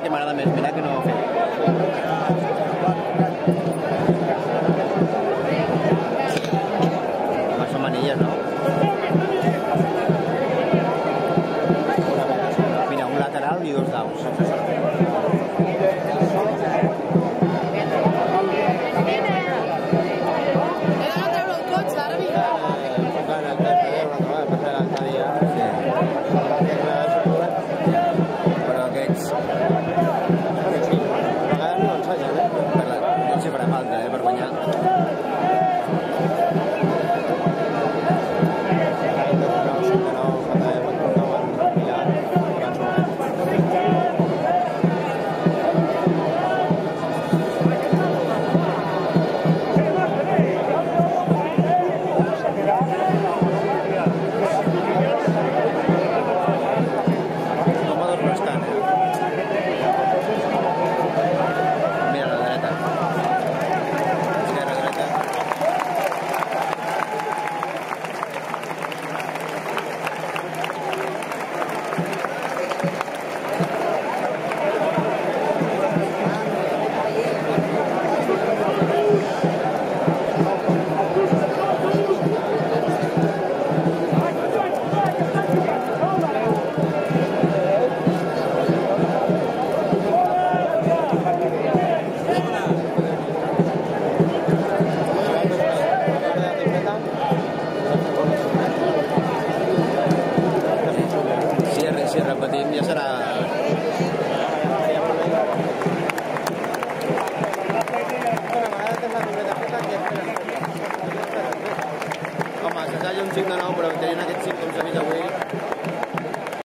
que m'agrada més. Mira que no ho he fet. Són manilles, no? Mira, un lateral i dos daus. Però aquests a vegades no ensenyen, no els hi farà falta, per guanyar. Si repetim ja serà